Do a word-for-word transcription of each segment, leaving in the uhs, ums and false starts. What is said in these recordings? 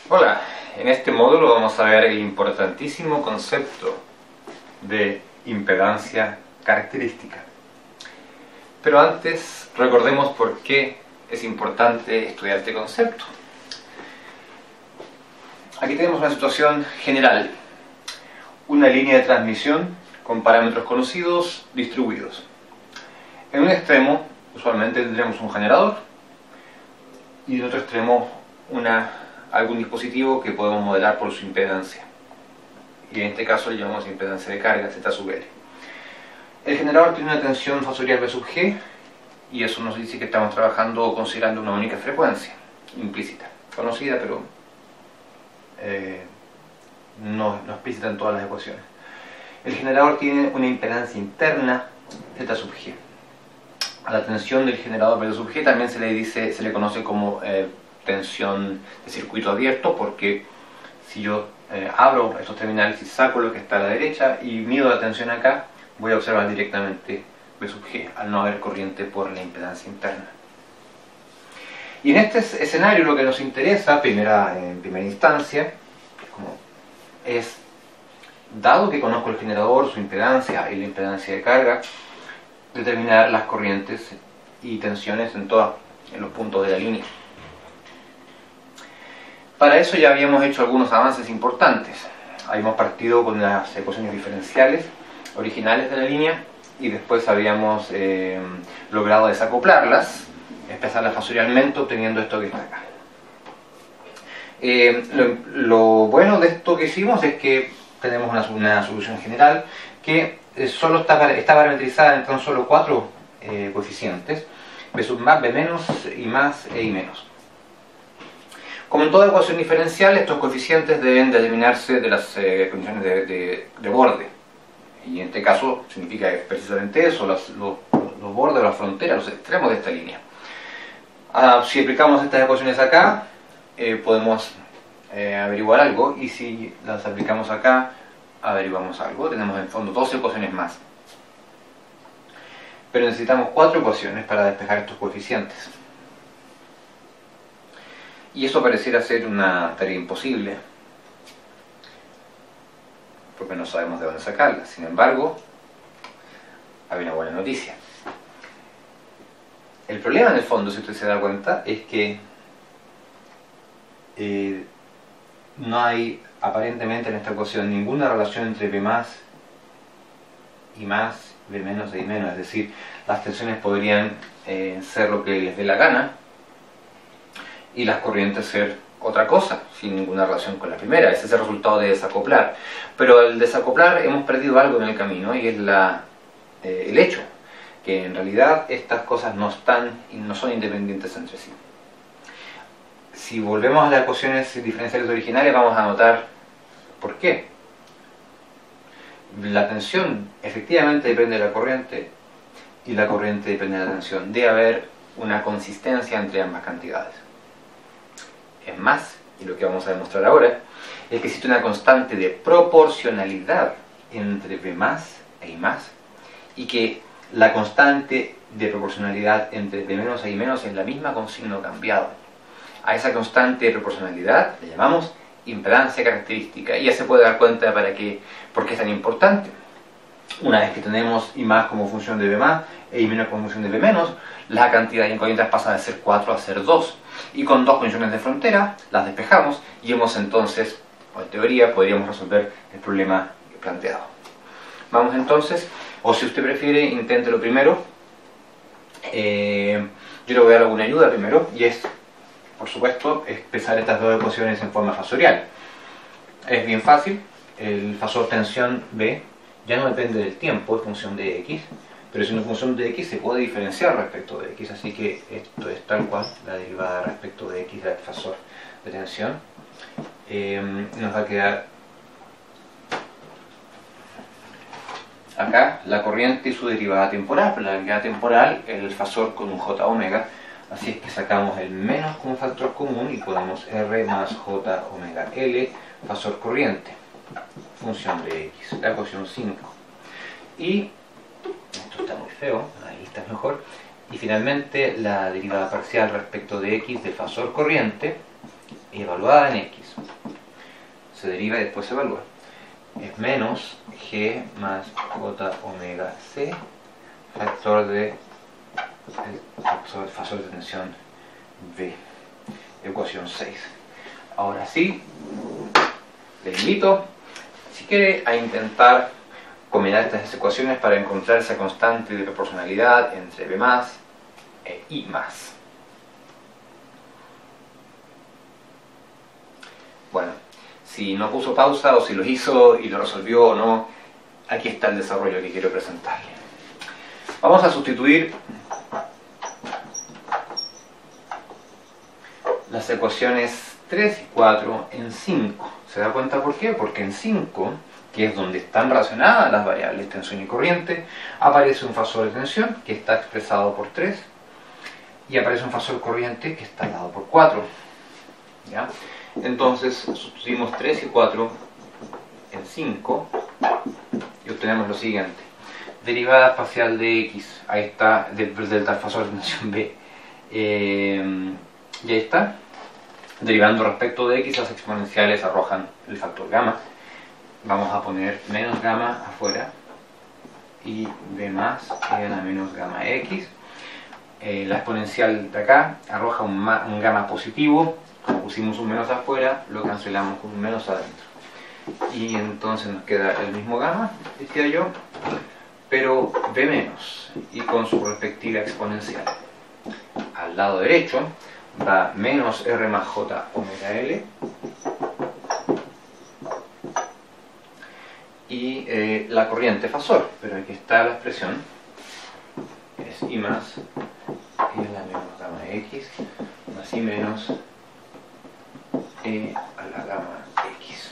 Hola, en este módulo vamos a ver el importantísimo concepto de impedancia característica. Pero antes recordemos por qué es importante estudiar este concepto. Aquí tenemos una situación general, una línea de transmisión con parámetros conocidos distribuidos. En un extremo usualmente tendremos un generador y en otro extremo una, algún dispositivo que podemos modelar por su impedancia. Y en este caso le llamamos impedancia de carga, Z sub L. El generador tiene una tensión fasorial V sub G y eso nos dice que estamos trabajando considerando una única frecuencia implícita, conocida pero eh, no, no explícita en todas las ecuaciones. El generador tiene una impedancia interna Z sub G. A la tensión del generador V sub G también se le dice, se le conoce como eh, tensión de circuito abierto, porque si yo eh, abro estos terminales y saco lo que está a la derecha y mido la tensión acá, voy a observar directamente V sub G, al no haber corriente por la impedancia interna. Y en este escenario lo que nos interesa, primera, en primera instancia, como es, dado que conozco el generador, su impedancia y la impedancia de carga, determinar las corrientes y tensiones en, todas, en los puntos de la línea. Para eso ya habíamos hecho algunos avances importantes. Habíamos partido con las ecuaciones diferenciales originales de la línea y después habíamos eh, logrado desacoplarlas, expresarlas fasorialmente obteniendo esto que está acá. Eh, lo, lo bueno de esto que hicimos es que tenemos una, una solución general que solo está, está parametrizada en tan solo cuatro eh, coeficientes: B sub más, B menos, I más e I menos. Como en toda ecuación diferencial, estos coeficientes deben determinarse de las eh, condiciones de, de, de borde. Y en este caso significa precisamente eso, los, los, los bordes, las fronteras, los extremos de esta línea. Ah, si aplicamos estas ecuaciones acá, eh, podemos eh, averiguar algo, y si las aplicamos acá, averiguamos algo. Tenemos en fondo dos ecuaciones más. Pero necesitamos cuatro ecuaciones para despejar estos coeficientes. Y eso pareciera ser una tarea imposible, porque no sabemos de dónde sacarlas. Sin embargo, hay una buena noticia. El problema en el fondo, si usted se da cuenta, es que eh, no hay aparentemente en esta ecuación ninguna relación entre B más, I más, B menos e I menos. Es decir, las tensiones podrían eh, ser lo que les dé la gana y las corrientes ser otra cosa, sin ninguna relación con la primera. Ese es el resultado de desacoplar. Pero al desacoplar hemos perdido algo en el camino, y es la, eh, el hecho que en realidad estas cosas no están y no son independientes entre sí. Si volvemos a las ecuaciones diferenciales originales, vamos a notar por qué. La tensión efectivamente depende de la corriente y la corriente depende de la tensión. Debe haber una consistencia entre ambas cantidades. Es más, y lo que vamos a demostrar ahora, es que existe una constante de proporcionalidad entre B más e I más, y que la constante de proporcionalidad entre B menos e I menos es la misma con signo cambiado. A esa constante de proporcionalidad le llamamos impedancia característica, y ya se puede dar cuenta para qué, por qué es tan importante. Una vez que tenemos I más como función de B más e I menos como función de B menos, la cantidad de incógnitas pasa de ser cuatro a ser dos, y con dos condiciones de frontera las despejamos y hemos entonces, o en teoría, podríamos resolver el problema planteado. Vamos entonces, o si usted prefiere, inténtelo primero. Eh, yo le voy a dar alguna ayuda primero, y es, por supuesto, expresar estas dos ecuaciones en forma fasorial. Es bien fácil. El fasor tensión B ya no depende del tiempo, es función de X, pero si una función de X se puede diferenciar respecto de X, así que esto es tal cual la derivada respecto de X del fasor de tensión. Eh, nos va a quedar acá la corriente y su derivada temporal, pero la derivada temporal es el fasor con un J omega, así es que sacamos el menos como factor común y ponemos R más J omega L, fasor corriente, función de X, la ecuación cinco. Y esto está muy feo, ahí está mejor. Y finalmente la derivada parcial respecto de X de fasor corriente evaluada en X, se deriva y después se evalúa, es menos G más J omega C, factor de el factor de tensión V, ecuación seis. Ahora sí, le invito, si quiere, a intentar combinar estas ecuaciones para encontrar esa constante de proporcionalidad entre B más e I más. Bueno, si no puso pausa o si lo hizo y lo resolvió o no, aquí está el desarrollo que quiero presentarle. Vamos a sustituir las ecuaciones tres y cuatro en cinco. ¿Se da cuenta por qué? Porque en cinco, que es donde están relacionadas las variables tensión y corriente, aparece un factor de tensión que está expresado por tres y aparece un factor corriente que está dado por cuatro. ¿Ya? Entonces sustituimos tres y cuatro en cinco y obtenemos lo siguiente: derivada parcial de X, ahí está, del delta factor de tensión B, eh, y ahí está. Derivando respecto de X, las exponenciales arrojan el factor gamma. Vamos a poner menos gamma afuera y B más igual a menos gamma X. Eh, la exponencial de acá arroja un, un gamma positivo. Como pusimos un menos afuera, lo cancelamos con un menos adentro. Y entonces nos queda el mismo gamma, decía yo, pero B menos y con su respectiva exponencial. Al lado derecho va menos R más J omega L y eh, la corriente fasor, pero aquí está la expresión, es I más y la menos gamma X más I menos E a la gamma X.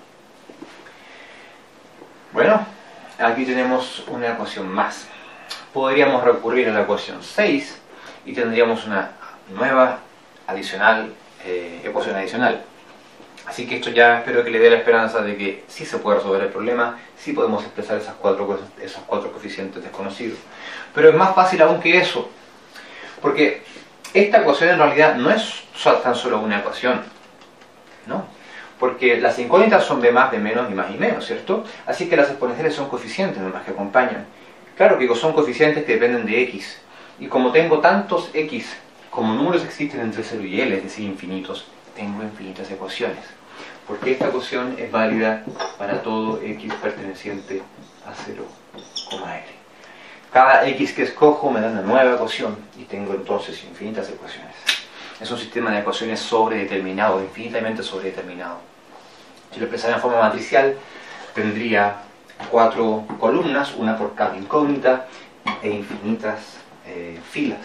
Bueno, aquí tenemos una ecuación más. Podríamos recurrir a la ecuación seis y tendríamos una nueva adicional, eh, ecuación adicional. Así que esto ya espero que le dé la esperanza de que sí se puede resolver el problema, sí podemos expresar esas cuatro, esos cuatro coeficientes desconocidos. Pero es más fácil aún que eso, porque esta ecuación en realidad no es tan solo una ecuación, ¿no? Porque las incógnitas son B más, B menos y más y menos, ¿cierto? Así que las exponenciales son coeficientes nomás que acompañan. Claro que son coeficientes que dependen de X. Y como tengo tantos X, como números existen entre cero y L, es decir, infinitos, tengo infinitas ecuaciones. Porque esta ecuación es válida para todo X perteneciente a cero, L. Cada X que escojo me da una nueva ecuación y tengo entonces infinitas ecuaciones. Es un sistema de ecuaciones sobredeterminado, infinitamente sobredeterminado. Si lo expresara en forma matricial, tendría cuatro columnas, una por cada incógnita, e infinitas eh, filas.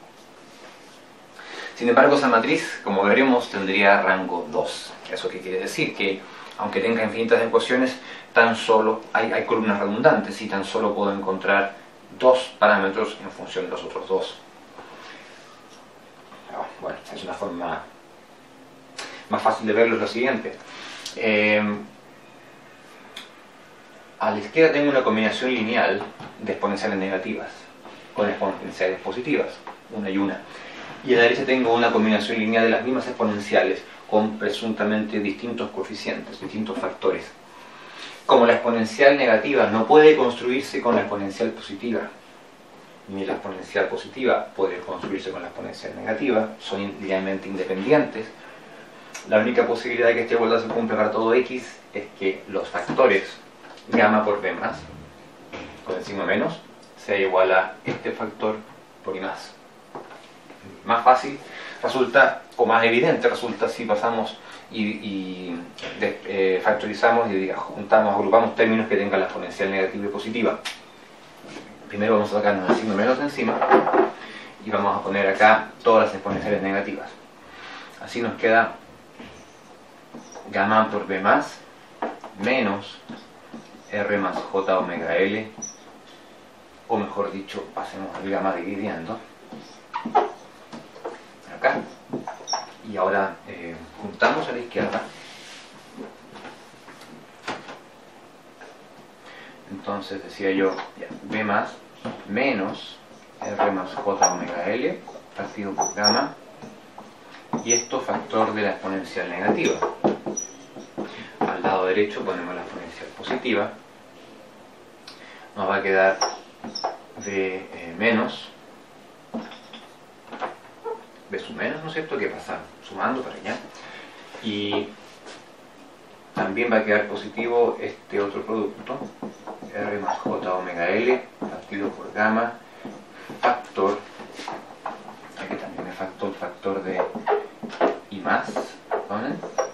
Sin embargo, esa matriz, como veremos, tendría rango dos. ¿Eso qué quiere decir? Que aunque tenga infinitas ecuaciones, tan solo hay, hay columnas redundantes y tan solo puedo encontrar dos parámetros en función de los otros dos. Bueno, es una forma más fácil de verlo, es lo siguiente. Eh, a la izquierda tengo una combinación lineal de exponenciales negativas con exponenciales positivas, una y una. Y a la derecha tengo una combinación lineal de las mismas exponenciales con presuntamente distintos coeficientes, distintos factores. Como la exponencial negativa no puede construirse con la exponencial positiva, ni la exponencial positiva puede construirse con la exponencial negativa, son linealmente independientes, la única posibilidad de que esta igualdad se cumpla para todo X es que los factores gamma por B más, con el signo menos, sea igual a este factor por I más. Más fácil resulta, o más evidente resulta, si pasamos y, y de, eh, factorizamos y juntamos, agrupamos términos que tengan la exponencial negativa y positiva. Primero vamos a sacarnos el signo menos de encima y vamos a poner acá todas las exponenciales negativas. Así nos queda gamma por B más menos R más J omega L, o mejor dicho, hacemos el gamma dividiendo acá y ahora eh, juntamos a la izquierda. Entonces decía yo, ya, B más menos R más J omega L partido por gamma y esto factor de la exponencial negativa. Al lado derecho ponemos la exponencial positiva, nos va a quedar b eh, menos, b sub menos, ¿no es cierto?, que pasa sumando para allá, y también va a quedar positivo este otro producto, r más j omega l partido por gamma, factor, aquí también me faltó el factor de i más, ¿perdonen?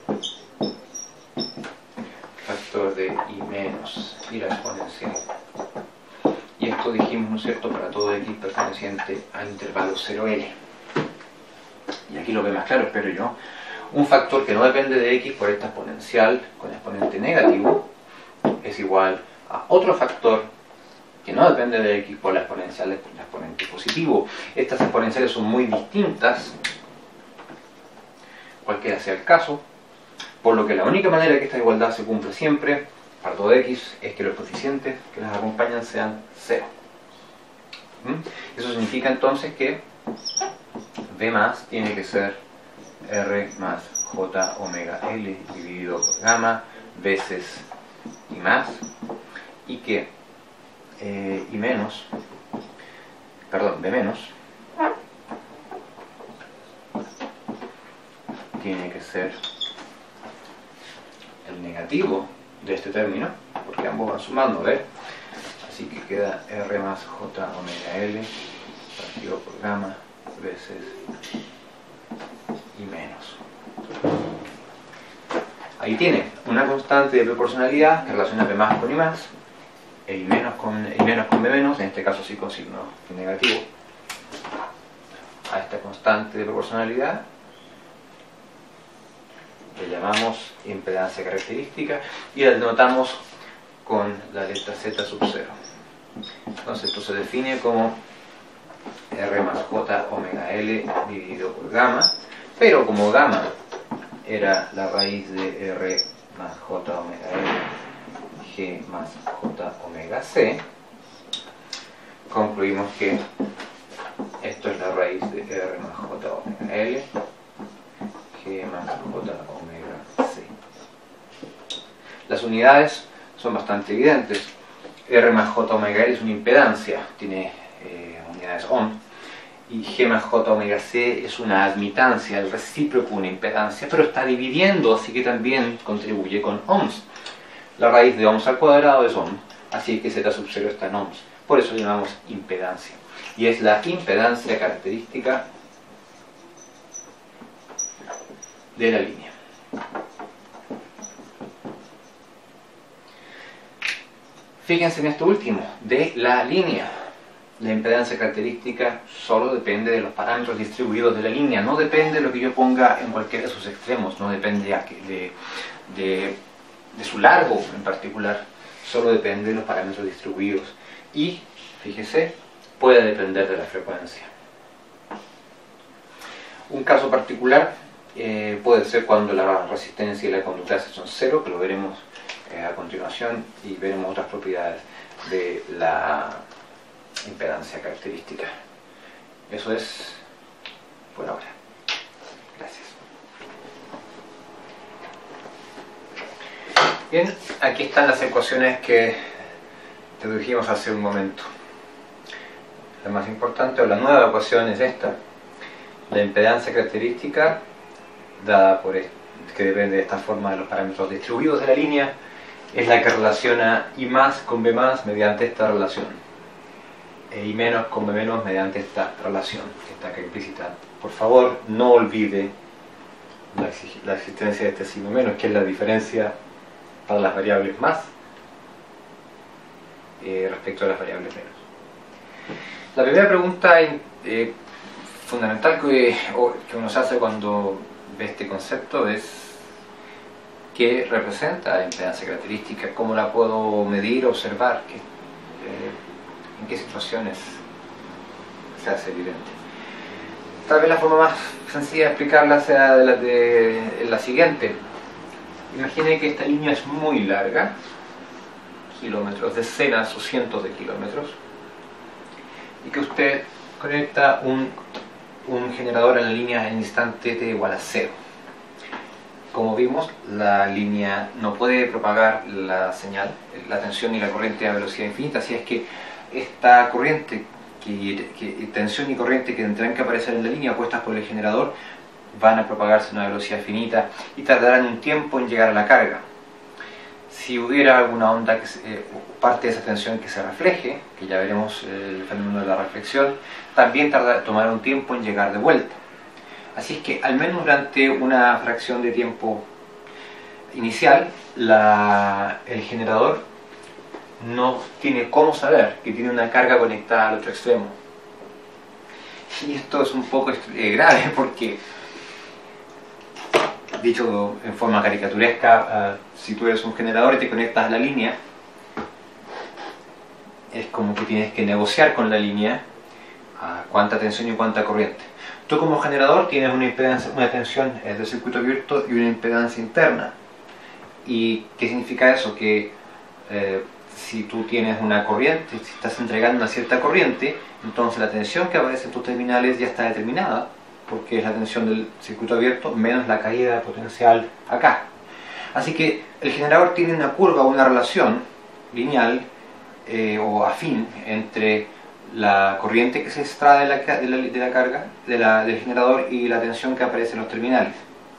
Factor de i menos y la exponencial. Y esto dijimos, ¿no es cierto?, para todo x perteneciente al intervalo cero L. Y aquí lo ve más claro, espero yo. Un factor que no depende de x por esta exponencial con exponente negativo es igual a otro factor que no depende de x por la exponencial del exponente positivo. Estas exponenciales son muy distintas, cualquiera sea el caso, por lo que la única manera que esta igualdad se cumple siempre para todo x es que los coeficientes que las acompañan sean cero. ¿Mm? Eso significa entonces que b más tiene que ser r más j omega l dividido por gamma veces i más, y que eh, i menos, perdón, b menos tiene que ser el negativo de este término, porque ambos van sumando, ¿ves? Así que queda r más j omega l partido por gamma veces i menos. Ahí tiene una constante de proporcionalidad que relaciona b más con i más, e i menos con, i menos con b menos, en este caso sí con signo negativo. A esta constante de proporcionalidad le llamamos impedancia característica y la denotamos con la letra z sub cero. Entonces esto se define como r más j omega l dividido por gamma, pero como gamma era la raíz de r más j omega l, g más j omega c, concluimos que esto es la raíz de r más j omega l, g más j omega c. Las unidades son bastante evidentes. R más j omega l es una impedancia, tiene eh, unidades ohm, y g más j omega c es una admitancia, el recíproco una impedancia, pero está dividiendo, así que también contribuye con ohms. La raíz de ohms al cuadrado es ohm, así que z sub cero está en ohms, por eso le llamamos impedancia. Y es la impedancia característica de la línea. Fíjense en esto último, de la línea. La impedancia característica solo depende de los parámetros distribuidos de la línea, no depende de lo que yo ponga en cualquiera de sus extremos, no depende de, de, de su largo en particular, solo depende de los parámetros distribuidos. Y, fíjese, puede depender de la frecuencia. Un caso particular eh, puede ser cuando la resistencia y la conductancia son cero, que lo veremos eh, a continuación, y veremos otras propiedades de la impedancia característica. Eso es por ahora. Gracias. Bien, aquí están las ecuaciones que te dijimos hace un momento. La más importante o la nueva ecuación es esta. La impedancia característica dada por esto, que depende de esta forma de los parámetros distribuidos de la línea, es la que relaciona I más con B más mediante esta relación, e I menos con B menos mediante esta relación que está acá implícita. Por favor, no olvide la, la existencia de este signo menos, que es la diferencia para las variables más eh, respecto a las variables menos. La primera pregunta eh, fundamental que, que uno se hace cuando ve este concepto es: ¿qué representa la impedancia característica? ¿Cómo la puedo medir, observar? ¿Qué, eh, ¿En qué situaciones se hace evidente? Tal vez la forma más sencilla de explicarla sea de la, de, la siguiente. Imagine que esta línea es muy larga, kilómetros, decenas o cientos de kilómetros, y que usted conecta un un generador en la línea en instante t igual a cero. Como vimos, la línea no puede propagar la señal, la tensión y la corriente a velocidad infinita, así es que esta corriente, que, que, tensión y corriente que tendrán que aparecer en la línea opuestas por el generador, van a propagarse a una velocidad finita y tardarán un tiempo en llegar a la carga. Si hubiera alguna onda, que se, eh, parte de esa tensión que se refleje, que ya veremos el fenómeno de la reflexión, también tardará, tomará un tiempo en llegar de vuelta. Así es que al menos durante una fracción de tiempo inicial, la, el generador no tiene cómo saber que tiene una carga conectada al otro extremo. Y esto es un poco eh, grave porque, dicho en forma caricaturesca, uh, si tú eres un generador y te conectas a la línea, es como que tienes que negociar con la línea uh, cuánta tensión y cuánta corriente. Tú como generador tienes una, impedancia, una tensión eh, del circuito abierto y una impedancia interna. ¿Y qué significa eso? Que eh, si tú tienes una corriente, si estás entregando una cierta corriente, entonces la tensión que aparece en tus terminales ya está determinada, porque es la tensión del circuito abierto menos la caída potencial acá. Así que el generador tiene una curva o una relación lineal eh, o afín entre la corriente que se extrae de la, de la, de la carga de la, del generador y la tensión que aparece en los terminales.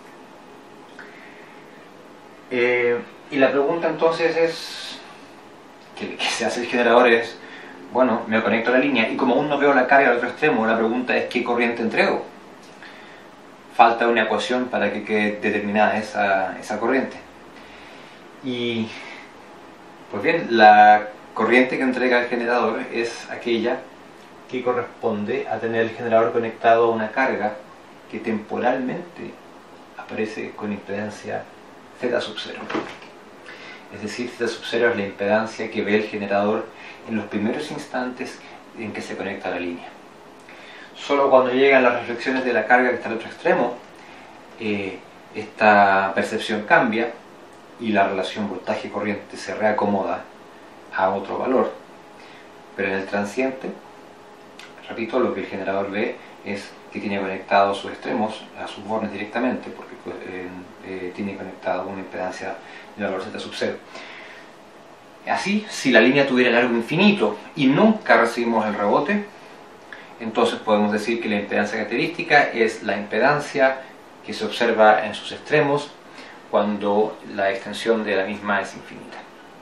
Eh, y la pregunta entonces es, ¿qué, qué se hace el generador? Es, bueno, me conecto a la línea y como aún no veo la carga al otro extremo, la pregunta es ¿qué corriente entrego? Falta una ecuación para que quede determinada esa, esa corriente. Y, pues bien, la corriente que entrega el generador es aquella que corresponde a tener el generador conectado a una carga que temporalmente aparece con impedancia Z sub cero. Es decir, Z sub cero es la impedancia que ve el generador en los primeros instantes en que se conecta a la línea. Solo cuando llegan las reflexiones de la carga que está al otro extremo, eh, esta percepción cambia y la relación voltaje-corriente se reacomoda a otro valor. Pero en el transiente, repito, lo que el generador ve es que tiene conectados sus extremos a sus bornes directamente, porque eh, eh, tiene conectado una impedancia de valor Z sub cero. Así, si la línea tuviera largo infinito y nunca recibimos el rebote, entonces podemos decir que la impedancia característica es la impedancia que se observa en sus extremos cuando la extensión de la misma es infinita.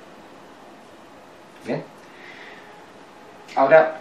Bien. Ahora,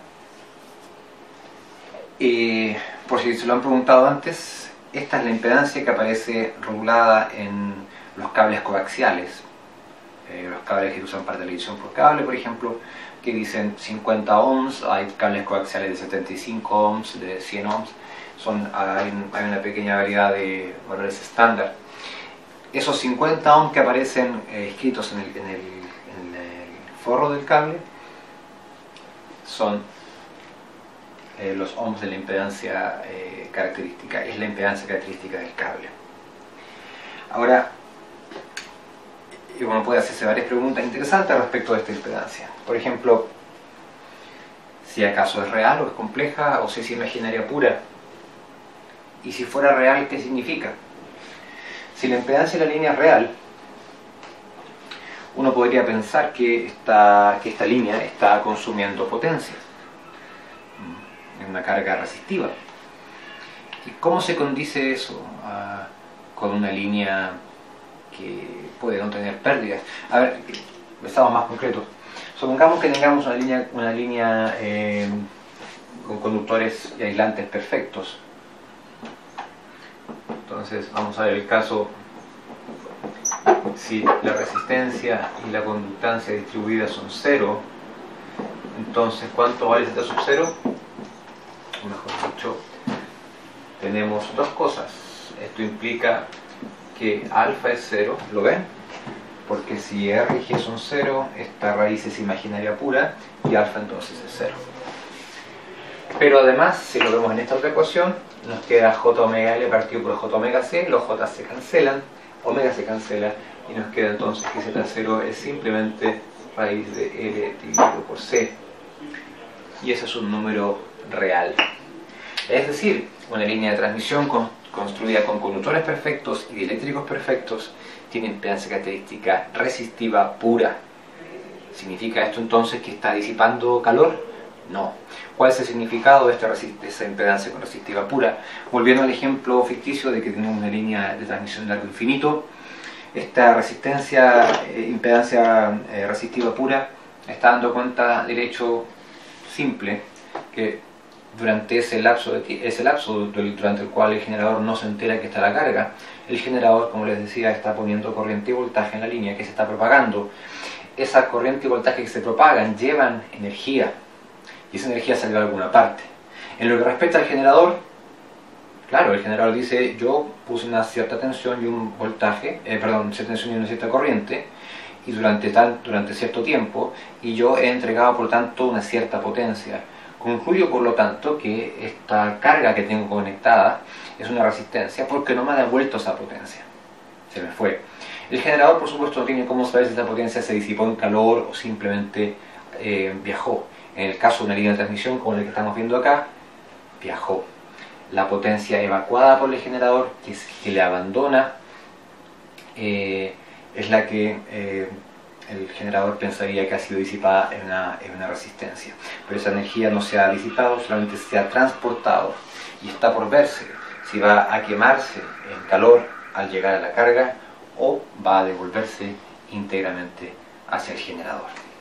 eh, por si se lo han preguntado antes, esta es la impedancia que aparece regulada en los cables coaxiales, eh, los cables que se usan para televisión por cable, por ejemplo, que dicen cincuenta ohms, hay cables coaxiales de setenta y cinco ohms, de cien ohms, son, hay, hay una pequeña variedad de valores estándar. Esos cincuenta ohms que aparecen eh, escritos en el, en, el, en el forro del cable son eh, los ohms de la impedancia eh, característica, es la impedancia característica del cable. Ahora, uno puede hacerse varias preguntas interesantes respecto de esta impedancia. Por ejemplo, si acaso es real o es compleja, o si es imaginaria pura. Y si fuera real, ¿qué significa? Si la impedancia de la línea es real, uno podría pensar que esta, que esta línea está consumiendo potencia en una carga resistiva. ¿Y cómo se condice eso uh, con una línea que puede no tener pérdidas? A ver, estamos más concretos. Supongamos que tengamos una línea, una línea eh, con conductores y aislantes perfectos. Entonces vamos a ver el caso, si la resistencia y la conductancia distribuida son cero, entonces ¿cuánto vale Z sub cero? O mejor dicho, tenemos dos cosas. Esto implica que alfa es cero, ¿lo ven? Porque si R y G son cero, esta raíz es imaginaria pura y alfa entonces es cero. Pero además, si lo vemos en esta otra ecuación, nos queda J omega L partido por J omega C, los J se cancelan, omega se cancela y nos queda entonces que Z cero es simplemente raíz de L dividido por C. Y ese es un número real. Es decir, una línea de transmisión con, construida con conductores perfectos y dieléctricos perfectos tiene impedancia característica resistiva pura. ¿Significa esto entonces que está disipando calor? No. ¿Cuál es el significado de esta esa impedancia resistiva pura? Volviendo al ejemplo ficticio de que tenemos una línea de transmisión de largo infinito, esta resistencia, eh, impedancia eh, resistiva pura está dando cuenta del hecho simple que durante ese lapso, de, ese lapso durante el cual el generador no se entera que está la carga, el generador, como les decía, está poniendo corriente y voltaje en la línea que se está propagando. Esa corriente y voltaje que se propagan llevan energía y esa energía sale de alguna parte. En lo que respecta al generador, claro, el generador dice, yo puse una cierta tensión y un voltaje, eh, perdón, cierta tensión y una cierta corriente y durante, tal, durante cierto tiempo, y yo he entregado por tanto una cierta potencia. Concluyo por lo tanto que esta carga que tengo conectada es una resistencia porque no me ha devuelto esa potencia, se me fue. El generador, por supuesto, no tiene cómo saber si esa potencia se disipó en calor o simplemente eh, viajó. En el caso de una línea de transmisión como la que estamos viendo acá, viajó. La potencia evacuada por el generador, que, es, que le abandona, eh, es la que eh, el generador pensaría que ha sido disipada en una, en una resistencia. Pero esa energía no se ha disipado, solamente se ha transportado y está por verse si va a quemarse en calor al llegar a la carga o va a devolverse íntegramente hacia el generador.